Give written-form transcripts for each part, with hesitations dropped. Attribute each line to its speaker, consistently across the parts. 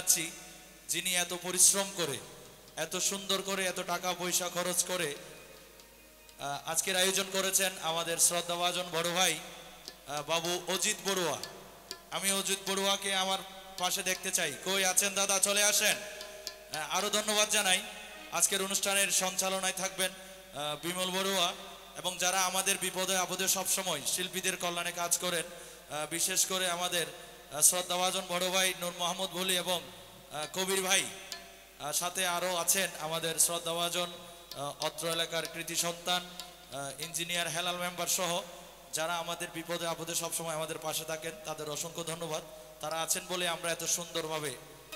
Speaker 1: চাচ্ছি যিনি এত পরিশ্রম করে এত সুন্দর করে এত টাকা পয়সা খরচ করে আজকের আয়োজন করেছেন আমাদের শ্রদ্ধাভাজন বড় ভাই বাবু অজিত বড়ুয়া। আমি অজিত বড়ুয়াকে আমার পাশে দেখতে চাই। কই আছেন দাদা, চলে আসেন। আরো ধন্যবাদ জানাই। আজকের অনুষ্ঠানের সঞ্চালনায় থাকবেন বিমল বড়ুয়া এবং যারা আমাদের বিপদে আপদে সবসময় শিল্পীদের কল্যাণে কাজ করেন, বিশেষ করে আমাদের শ্রদ্ধাভাজন বড় ভাই নূর মোহাম্মদ ভলি এবং কবির ভাই, সাথে আরও আছেন আমাদের শ্রদ্ধাভাজন অত্র এলাকার কৃতি সন্তান ইঞ্জিনিয়ার হেলাল মেম্বার সহ যারা আমাদের বিপদে আপদে সবসময় আমাদের পাশে থাকেন, তাদের অসংখ্য ধন্যবাদ। তারা আছেন বলে আমরা এত সুন্দরভাবে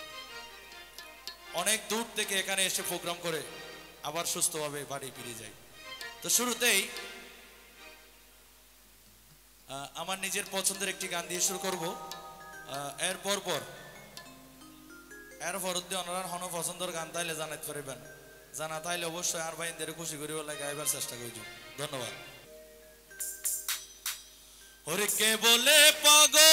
Speaker 1: অনেক দূর থেকে এখানে এসে প্রোগ্রাম করে আবার সুস্থভাবে বাড়ি ফিরে যাই। তো শুরুতেই আমার নিজের পছন্দের একটি গান দিয়ে শুরু করব। এর পর ওনারা হন পছন্দের গান তাইলে জানাতে পারবেন, জানা তাইলে অবশ্যই আর ভাইদের খুশি করি বলে গাইবার চেষ্টা করছি। ধন্যবাদ। ওরে কে বলে পাগল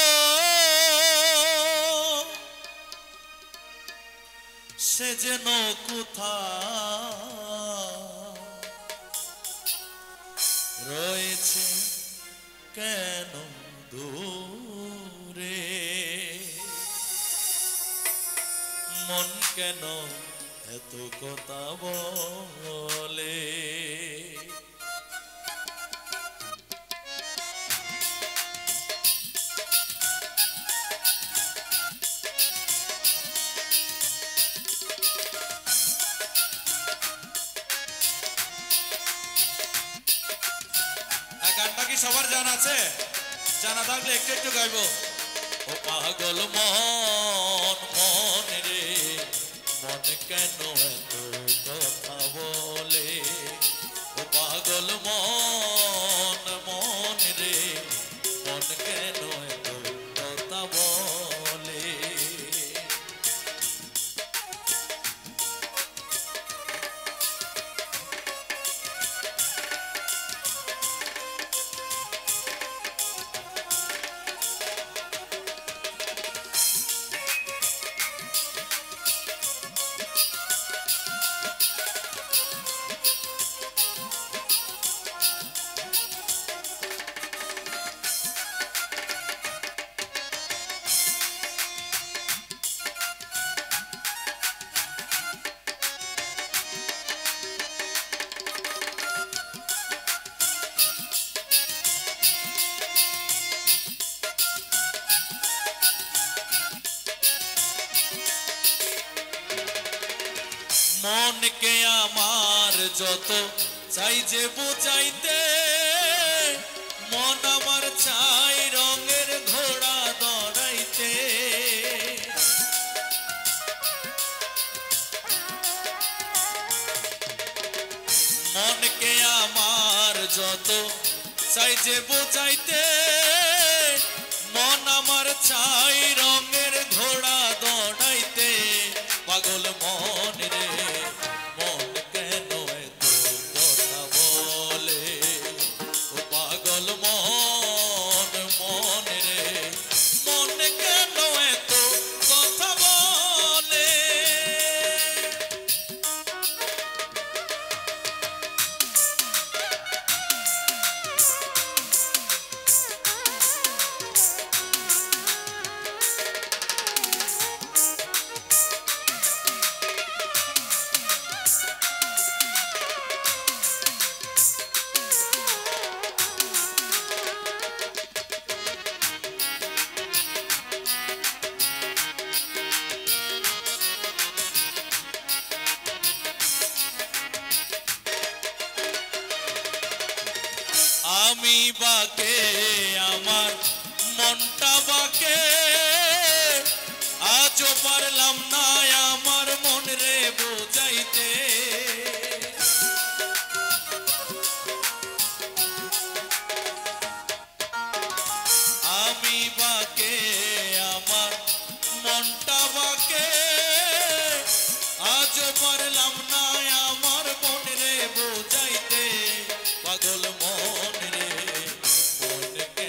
Speaker 1: সে যেন কোথা রয়েছে কেন দূরে, মন কেন এত কথা বলে। গানটা কি সবার জানা আছে? জানা থাকলে একটু একটু গাইবো। ও পাগল মন মন রে, মন কেন এত কথা বলে। ও পাগল মন মন রে, মন কেন এত কথা বলে। মনকে আমার যত চাই যে বুঝাইতে, মন আমার চাই রঙের ঘোড়া দৌড়াইতে। মনকে আমার যত চাই যে বুঝাইতে, মন আমার চাই রঙের ঘোড়া দৌড়াইতে। পাগল মন রে, মন কেন এত কথা বলে। ও পাগল মন মন রে, মন কেন এত কথা বলে। আমি বাকে আমার মনটা বাকে, আজও পারলাম না আমার মন রে বোঝাইতে। আমি বাকে আমার মনটা বাকে, আজও পারলাম না আমার মন রে বোঝাইতে। পাগল মন রে, মন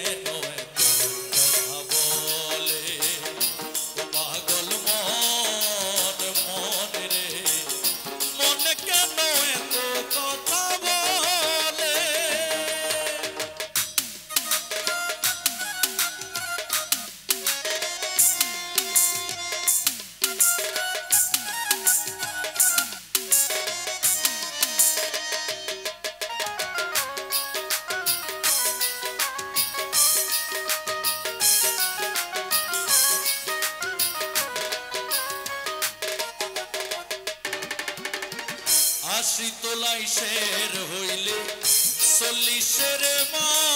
Speaker 1: আশি তোলাই শের হইলে চল্লিশের মা